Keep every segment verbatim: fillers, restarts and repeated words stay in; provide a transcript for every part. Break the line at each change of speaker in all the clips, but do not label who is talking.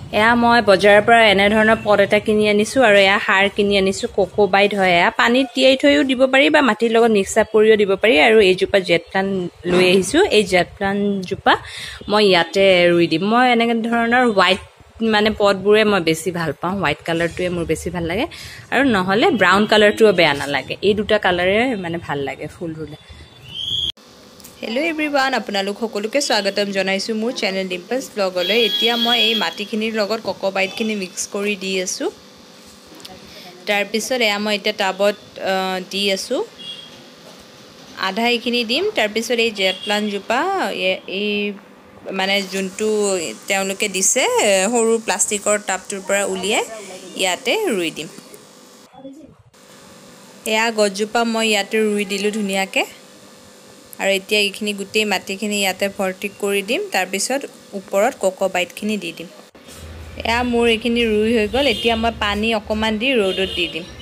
এয়া মই বজাৰৰ পৰা এনে ধৰণৰ পট এটা কিনি আনিছো আৰু এয়া সাৰ কিনি আনিছো কোকোবাইট হয় এয়া পানীত তিয়াই থৈও দিব পাৰি বা মাটিৰ লগত মিক্স আপ কৰিও দিব পাৰি আৰু এইজোপা জেট প্লান্ট লৈ আহিছো এই জেট প্লান্ট জোপা মই ইয়াতে ৰুই দিম মই এনে ধৰণৰ হোৱাইট মানে পটবোৰে মই বেছি ভাল পাওঁ হোৱাইট কালাৰটোৱে মোৰ বেছি ভাল লাগে আৰু নহলে ব্ৰাউন কালাৰটোও বেয়া নালাগে এই দুটা কালাৰে মানে ভাল লাগে ফুল ৰুলে Hello everyone আপোনালোক সকলোকে স্বাগতম জনাইছো মোৰ চেনেল ডিম্পলছ ব্লগলৈ এতিয়া মই এই মাটিখিনিৰ লগত কোকোবাইট খিনি মিক্স কৰি দি আছো তাৰ পিছত এয়া মই এটা টাবত দি আছো আধা এইখিনি দিম তাৰ পিছত এই জেট প্লান্ট জোপা এই মানে যোনটো তেওঁলোকে দিছে সৰু প্লাষ্টিকৰ টাবটোৰ পৰা উলিয়াই ইয়াতে ৰুই দিম এয়া গজজোপা মই ইয়াতে ৰুই দিলো ধুনিয়াকে আৰু এতিয়া এইখিনি গুটেই মাটিখিনি ইয়াতে ভৰ্তি কৰি দিম তাৰ পিছত ওপৰত কোকোবাইট খিনি দি দিম এয়া মোৰ এইখিনি ৰুই হৈ গল এতিয়া মই পানী অকমান দি ৰ'দত দি দিম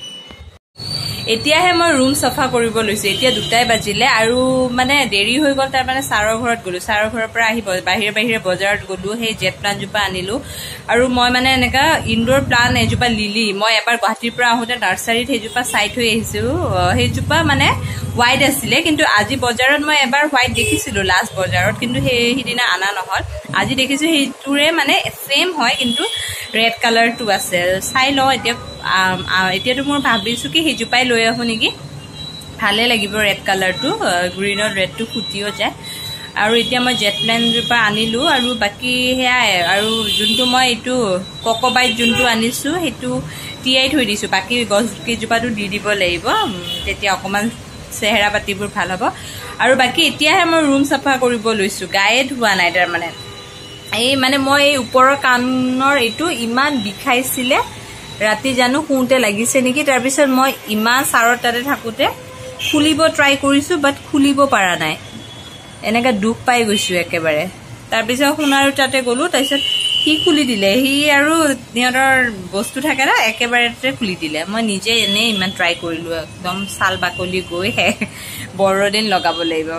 এতিয়াহে মই ৰুম সফা কৰিব লৈছো এতিয়া দুটাই বাজিলে আৰু মানে দেৰি হৈ গল তাৰ মানে সাৰৰ ঘৰত গলো সাৰৰ ঘৰৰ পৰা আহি বাহিৰ বাহিৰ বজাৰত গলো সেই জেট প্লান্ট জোপা আনিলো আৰু মই মানে এনেকা ইনডোৰ প্লান্ট এজোপা লিলি মই এবাৰ গুৱাহাটীৰ পৰা আহোতে নাৰ্সাৰীত হেজোপা চাই থৈ আহিছো হেজোপা মানে হোৱাইট আছিলে কিন্তু আজি বজাৰত মই এবাৰ হোৱাইট দেখিছিলো লাষ্ট বজাৰত কিন্তু সেই হিদিনা আনা নহল আজি দেখিছো হেইটোৰে মানে সেম হয় কিন্তু ৰেড কালাৰটো আছে চাই ল এতিয়া এতিয়াটো মোৰ ভাবিছো কি হেজোপাই লৈ আহো নেকি ভালে লাগিব ৰেড কালাৰটো গ্ৰীনৰ ৰেডটো ফুটিও যায় আৰু এতিয়া মই জেট প্লান্ট জোপা আনিলো আৰু বাকি হেয়াই আৰু যোনটো মই এইটো কোকোবাইট যোনটো আনিছো হেতু টিয়াই থৈ দিছো বাকি গছ কেজোপাটো দি দিব লাগিব তেতিয়া অকমান চেহাৰা পাতিবোৰ ভাল হ'ব আৰু বাকি এতিয়াহে মই ৰুম সাফা কৰিব লৈছো গায়ে ধোৱা নাই তাৰ মানে এই মানে মই এই ওপৰৰ কানৰ এইটো ইমান বিখাইছিলে ৰাতি জানো কুঁতে লাগিছে নেকি তাৰ পিছত মই ইমান সাৰৰ তাতে থাকুতে খুলিব ট্ৰাই কৰিছো বাট খুলিব পাৰা নাই এনেকা দুখ পাই গৈছো একেবাৰে তাৰ পিছত সোণাৰু তাতে গলো তাৰপিছত কি খুলি দিলে হি আৰু নিয়ৰৰ বস্তু থাকে না একেবাৰেতে খুলি দিলে মই নিজে এনে ইমান ট্ৰাই কৰিলো একদম সাল বাকলি গৈ হে বৰদিন লগাব লাগিব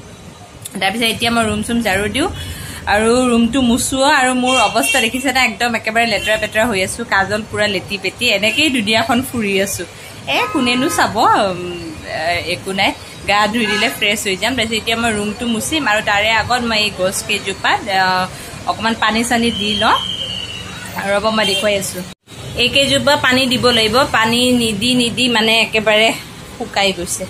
তাৰ পিছত এতিয়া মই ৰুম চুম ঝাৰু দিও আৰু ৰুমটো মুছুও আৰু মোৰ অৱস্থা দেখিছে না একদম একেবাৰে লেটৰা পেটৰা হৈ আছো কাজল পুৰা লেটি পেটি এনেকৈ দুনিয়াখন ফুৰি আছো এ কোনেনো চাব একো নাই গা ধুই দিলে ফ্ৰেছ হৈ যাম তাৰপিছত এতিয়া মই ৰুমটো মুছিম আৰু তাৰে আগত মই এই গছ কেজোপাত অকমান পানী চানি দি লওঁ ৰব মই দেখুৱাই আছো এই কেজোপা পানী দিব লাগিব পানী নিদি নিদি মানে একেবাৰে শুকাই গৈছে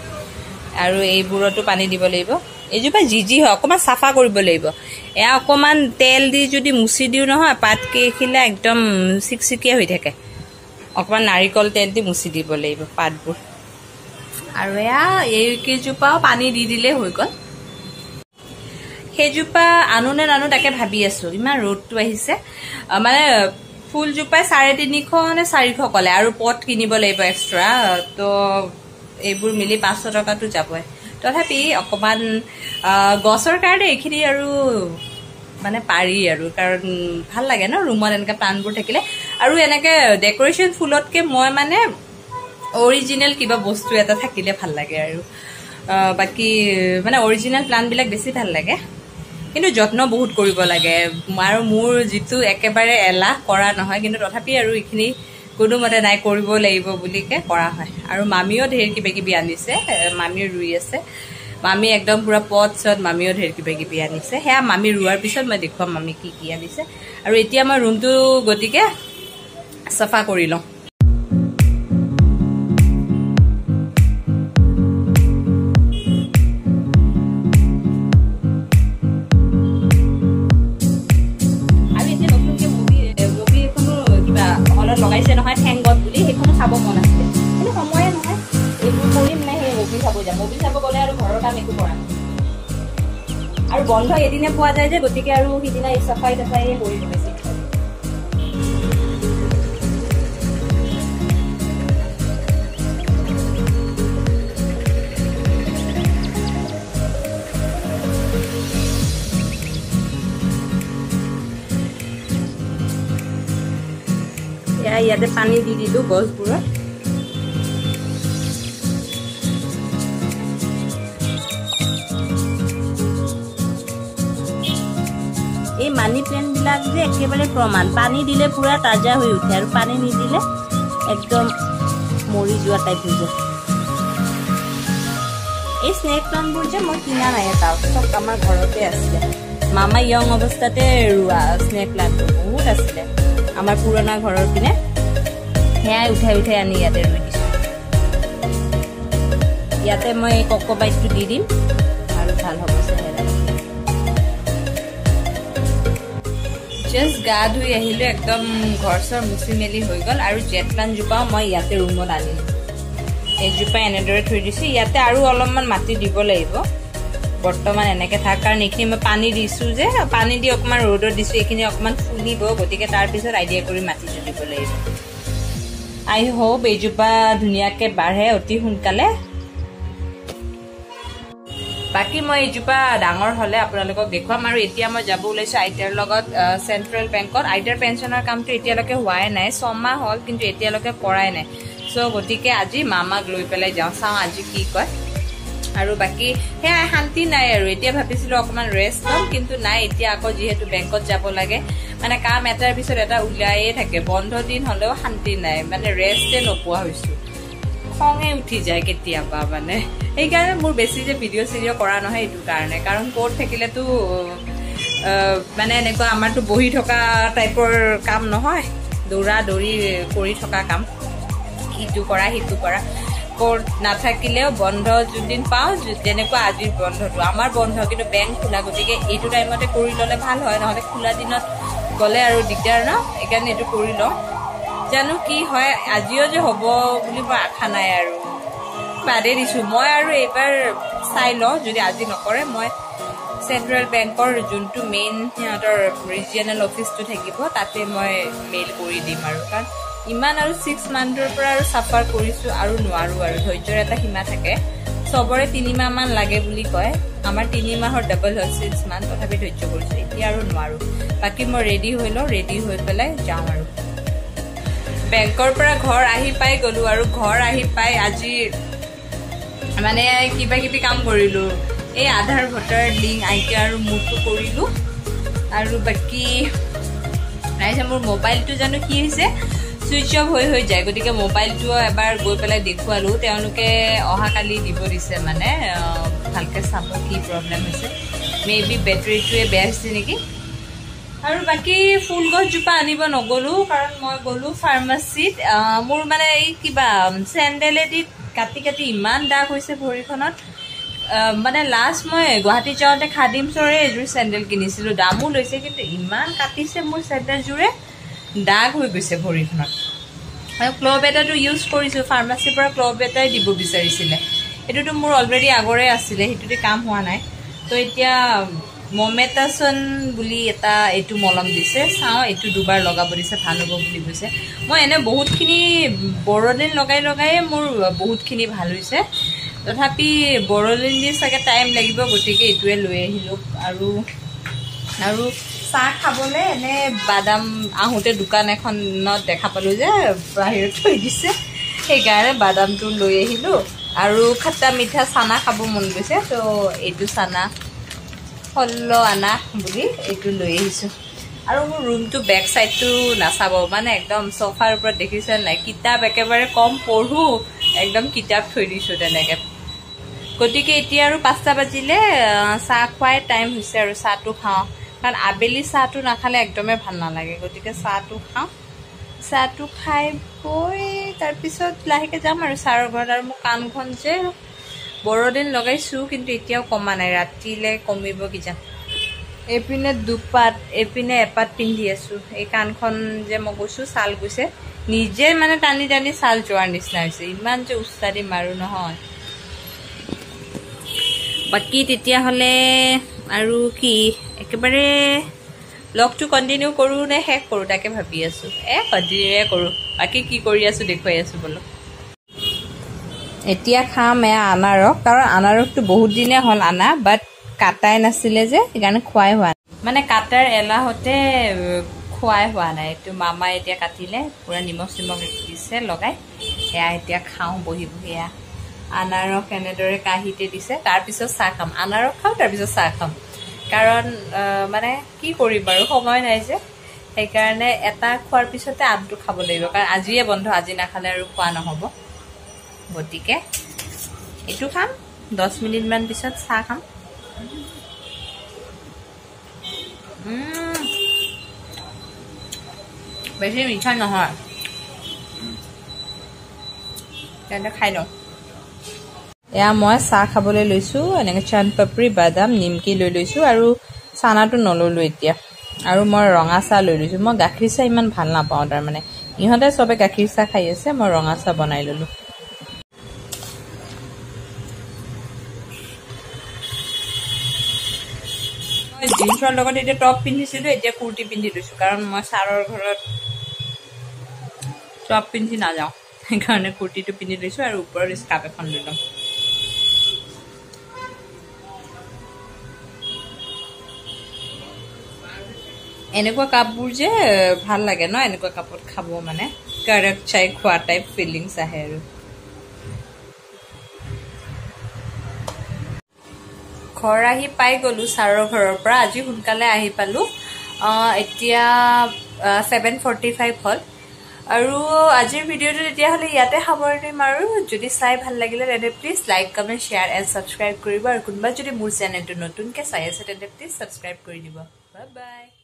আৰু এইবোৰতো পানী দিব লাগিব এইজোপা জিজি হয় অকমান সাফা কৰিব লাগিব এয়া অকমান তেল দি যদি মুছি দিও নহয় পাত কেখিলা একদম চিকচিকিয়া হৈ থাকে অকমান নাৰিকল তেল দি মুছি দিব লাগিব পাতবোৰ আৰু এয়া এই কেজোপাও পানী দি দিলে হৈ গল হেজোপা আনুনে নানু তাকে ভাবি আছো ইমান ৰ'দটো আহিছে মানে ফুলজোপাই চাৰে তিনিশ নে চাৰিশ কলে আৰু পট কিনিব লাগিব এক্সট্ৰা তো এইবোৰ মিলি পাঁচশ টকাটো যাবই তথাপি অকমান গছৰ কাৰণে এইখিনি আৰু মানে পাৰি আৰু কাৰণ ভাল লাগে ন ৰুমত এনেকা প্লান্টবোৰ থাকিলে আৰু এনেকে ডেকোৰেশন ফুলতকে মই মানে অৰিজিনাল কিবা বস্তু এটা থাকিলে ভাল লাগে আৰু বাকি মানে অৰিজিনাল প্লান্ট বিলাক বেছি ভাল লাগে কিন্তু যত্ন বহুত কৰিব লাগে আৰু মোৰ যেটো একেবাৰে এলাহ কৰা নহয় কিন্তু তথাপি আৰু এইখিনি কোনো মতে নাই কৰিব লাগিব বুলিকে কৰা হয় আৰু মামিও ঢেৰ কিবা কিবি আনিছে মামিও ৰুই আছে মামি একদম পুৰা পট চট মামিও ঢেৰ কিবা কিবি আনিছে হেয়া মামি ৰুৱাৰ পিছত মই দেখুৱাম মামি কি কি আনিছে আৰু এতিয়া মই ৰুমটো গতিকে সাফা কৰি লওঁ লগাইছে নহয় ঠেংগত বুলি সেইখন চাব মন আছে কিন্তু সময়ে নহয় এইবোৰ কৰিম নাই সেই মুভি চাব যাম মুভি চাব গলে আৰু ঘৰৰ কাম একো কৰা আৰু বন্ধ এদিনে পোৱা যায় যে গতিকে আৰু সিদিনা এই চাফাই চাফাই কৰি বেছি ইয়াতে পানী দি দিলো গছবোৰত এই
মানি প্লেণ্ট বিলাক যে একেবাৰে প্ৰমাণ পানী দিলে পুৰা তাজা হৈ উঠে আৰু পানী নিদিলে একদম মৰি যোৱা টাইপ হৈ যায় এই স্নেক প্লাণ্টবোৰ যে মই কিনা নাই এটা সব আমাৰ ঘৰতে আছিলে মামা ইয়ং অৱস্থাতে ৰুৱা স্নেক প্লাণ্ট বহুত আছিলে আমাৰ পুৰণা ঘৰৰ পিনে হেয়াই উঠাই উঠাই আনি ইয়াতে ৰুই দিছোঁ ইয়াতে মই কক'বাইটটো দি দিম আৰু ভাল হ'ব চেহেৰা জাষ্ট গা ধুই আহিলোঁ একদম ঘৰ চৰ মুচি মেলি হৈ গ'ল আৰু জেট প্লাণ্টজোপাও মই ইয়াতে ৰুমত আনিলোঁ এইজোপা এনেদৰে থৈ দিছোঁ ইয়াতে আৰু অলপমান মাটি দিব লাগিব বৰ্তমান এনেকৈ থাক কাৰণ এইখিনি মই পানী দিছোঁ যে পানী দি অকণমান ৰ'দত দিছোঁ এইখিনি অকণমান ফুলিব গতিকে তাৰপিছত আইডিয়া কৰি মাটিটো দিব লাগিব আই হোপ এইজোপা ধুনীয়াকৈ বাঢ়ে অতি সোনকালে বাকি মই এইজোপা ডাঙৰ হ'লে আপোনালোকক দেখুৱাম আৰু এতিয়া মই যাব ওলাইছোঁ আইতাৰ লগত চেণ্ট্ৰেল বেংকত আইতাৰ পেঞ্চনৰ কামটো এতিয়ালৈকে হোৱাই নাই ছমাহ হ'ল কিন্তু এতিয়ালৈকে পৰাই নাই চ' গতিকে আজি মামাক লৈ পেলাই যাওঁ চাওঁ আজি কি কয় আৰু বাকি সেয়া শান্তি নাই আৰু এতিয়া ভাবিছিলোঁ অকণমান ৰেষ্ট ল'ম কিন্তু নাই এতিয়া আকৌ যিহেতু বেংকত যাব লাগে মানে কাম এটাৰ পিছত এটা ওলায়ে থাকে বন্ধ দিন হ'লেও শান্তি নাই মানে ৰেষ্টে নোপোৱা হৈছোঁ খঙে উঠি যায় কেতিয়াবা মানে সেইকাৰণে মোৰ বেছি যে ভিডিঅ' চিডিঅ' কৰা নহয় এইটো কাৰণে কাৰণ ক'ত থাকিলেতো মানে এনেকুৱা আমাৰতো বহি থকা টাইপৰ কাম নহয় দৌৰা দৌৰি কৰি থকা কাম ইটো কৰা সিটো কৰা ক'ত নাথাকিলেও বন্ধ যোনদিন পাওঁ যেনেকুৱা আজিৰ বন্ধটো আমাৰ বন্ধ কিন্তু বেংক খোলা গতিকে এইটো টাইমতে কৰি ল'লে ভাল হয় নহ'লে খোলা দিনত গ'লে আৰু দিগদাৰ ন সেইকাৰণে এইটো কৰি লওঁ জানো কি হয় আজিও যে হ'ব বুলি মই আশা নাই আৰু বাদে দিছোঁ মই আৰু এইবাৰ চাই লওঁ যদি আজি নকৰে মই চেণ্ট্ৰেল বেংকৰ যোনটো মেইন সিহঁতৰ ৰিজিয়নেল অফিচটো থাকিব তাতে মই মেইল কৰি দিম আৰু কাৰণ ইমান আৰু ছিক্স মান্থৰ পৰা আৰু চাফাৰ কৰিছোঁ আৰু নোৱাৰোঁ আৰু ধৈৰ্যৰ এটা সীমা থাকে চবৰে তিনিমাহমান লাগে বুলি কয় আমাৰ তিনি মাহৰ ডাবল হ'ল ছিক্স মান্থ তথাপি ধৈৰ্য কৰিছোঁ এতিয়া আৰু নোৱাৰোঁ বাকী মই ৰেডি হৈ লওঁ ৰেডি হৈ পেলাই যাওঁ আৰু বেংকৰ পৰা ঘৰ আহি পাই গ'লোঁ আৰু ঘৰ আহি পাই আজি মানে কিবা কিবি কাম কৰিলোঁ এই আধাৰ ভোটাৰ লিংক আইটি আৰু মোৰটো কৰিলোঁ আৰু বাকী তাৰপিছত মোৰ মোবাইলটো জানো কি হৈছে ছুইচ অফ হৈ হৈ যায় গতিকে মোবাইলটো এবাৰ গৈ পেলাই দেখুৱালোঁ তেওঁলোকে অহাকালি দিব দিছে মানে ভালকৈ চাব কি প্ৰব্লেম হৈছে মে বি বেটেৰীটোৱে বেয়া হৈছে নেকি আৰু বাকী ফুল গছজোপা আনিব নগ'লোঁ কাৰণ মই গ'লোঁ ফাৰ্মাচীত মোৰ মানে এই কিবা চেণ্ডেলেদি কাটি কাটি ইমান দাগ হৈছে ভৰিখনত মানে লাষ্ট মই গুৱাহাটী যাওঁতে খাদিমছৰে এযোৰ চেণ্ডেল কিনিছিলোঁ দামো লৈছে কিন্তু ইমান কাটিছে মোৰ চেণ্ডেলযোৰে দাগ হৈ গৈছে ভৰিখনত আৰু ক্ল'ব এটাটো ইউজ কৰিছোঁ ফাৰ্মাচীৰ পৰা ক্ল'ব এটাই দিব বিচাৰিছিলে এইটোতো মোৰ অলৰেডি আগৰে আছিলে সেইটোতে কাম হোৱা নাই তো এতিয়া মমেটাছন বুলি এটা এইটো মলম দিছে চাওঁ এইটো দুবাৰ লগাব দিছে ভাল হ'ব বুলি কৈছে মই এনে বহুতখিনি বৰদিন লগাই লগায়ে মোৰ বহুতখিনি ভাল হৈছে তথাপি বৰদিন দি চাগে টাইম লাগিব গতিকে এইটোৱে লৈ আহিলোঁ আৰু আৰু চাহ খাবলৈ এনে বাদাম আহোঁতে দোকান এখনত দেখা পালোঁ যে বাহিৰত থৈ দিছে সেইকাৰণে বাদামটো লৈ আহিলোঁ আৰু খাটা মিঠা চানা খাব মন গৈছে তো এইটো চানা ষোল্ল আনা বুলি এইটো লৈ আহিছোঁ আৰু মোৰ ৰুমটো বেক চাইডটো নাচাব মানে একদম চফাৰ ওপৰত দেখিছে নাই কিতাপ একেবাৰে কম পঢ়োঁ একদম কিতাপ থৈ দিছোঁ তেনেকৈ গতিকে এতিয়া আৰু পাঁচটা বাজিলে চাহ খোৱাই টাইম হৈছে আৰু চাহটো খাওঁ কাৰণ আবেলি চাহটো নাখালে একদমেই ভাল নালাগে গতিকে চাহটো খাওঁ চাহটো খাই গৈ তাৰপিছত লাহেকৈ যাম আৰু ছাৰৰ ঘৰত আৰু মোৰ কাণখন যে বৰদিন লগাইছোঁ কিন্তু এতিয়াও কমা নাই ৰাতিলৈ কমিব কিজান এইপিনে দুপাত এইপিনে এপাত পিন্ধি আছোঁ এই কাণখন যে মই কৈছোঁ ছাল গৈছে নিজে মানে টানি টানি ছাল যোৱাৰ নিচিনা হৈছে ইমান যে উস্তাদি মাৰোঁ নহয় বাকী তেতিয়াহ'লে আৰু কি একেবাৰে লগটো কণ্টিনিউ কৰোঁ নে শেষ কৰোঁ তাকে ভাবি আছোঁ এ কণ্টিনিউৱে কৰোঁ বাকী কি কৰি আছোঁ দেখুৱাই আছোঁ বোলো এতিয়া খাম এয়া আনাৰস কাৰণ আনাৰসটো বহুত দিনে হ'ল আনা বাট কাটাই নাছিলে যে সেইকাৰণে খোৱাই হোৱা নাই মানে কাটাৰ এলাহতে খোৱাই হোৱা নাই এইটো মামাই এতিয়া কাটিলে পূৰা নিমখ চিমখ দিছে লগাই এয়া এতিয়া খাওঁ বহি বহি এয়া আনাৰস এনেদৰে কাঁহীতে দিছে তাৰপিছত চাহ খাম আনাৰস খাওঁ তাৰপিছত চাহ খাম কাৰণ মানে কি কৰিম বাৰু সময় নাই যে সেইকাৰণে এটা খোৱাৰ পিছতে আনটো খাব লাগিব কাৰণ আজিয়ে বন্ধ আজি নাখালে আৰু খোৱা নহ'ব গতিকে এইটো খাম দহ মিনিট মান পিছত চাহ খাম বেছি মিঠা নহয় তেন্তে খাই লওঁ এয়া মই চাহ খাবলৈ লৈছোঁ এনেকৈ চান পাপৰি বাদাম নিমকি লৈ লৈছোঁ আৰু চানাটো নল'লোঁ এতিয়া আৰু মই ৰঙা চাহ লৈ লৈছোঁ মই গাখীৰ চাহ ইমান ভাল নাপাওঁ তাৰমানে ইহঁতে চবে গাখীৰ চাহ খাই আছে মই ৰঙা চাহ বনাই ল'লোঁ মই জিন্সৰ লগত এতিয়া টপ পিন্ধিছিলোঁ এতিয়া কুৰ্তি পিন্ধি লৈছোঁ কাৰণ মই ছাৰৰ ঘৰত টপ পিন্ধি নাযাওঁ সেইকাৰণে কুৰ্তিটো পিন্ধি লৈছোঁ আৰু ওপৰত স্কাৰ্ফ এখন লৈ ল'ম এনেকুৱা কাপবোৰ যে ভাল লাগে ন এনেকুৱা কাপত খাব মানে কাৰেক্ট চাই খোৱা টাইপ ফিলিংছ আহে আৰু ঘৰ আহি পাই গ'লোঁ ছাৰৰ ঘৰৰ পৰা আজি সোনকালে আহি পালোঁ এতিয়া ছেভেন ফৰ্টি ফাইভ হ'ল আৰু আজিৰ ভিডিঅ'টো তেতিয়াহ'লে ইয়াতে সামৰণি দিম আৰু যদি চাই ভাল লাগিলে তেন্তে please like comment share and subscribe কৰিব আৰু কোনোবা যদি মোৰ চেনেলটো নতুনকৈ চাই আছে তেন্তে প্লিজ ছাবস্ক্ৰাইব কৰি দিব বাই বাই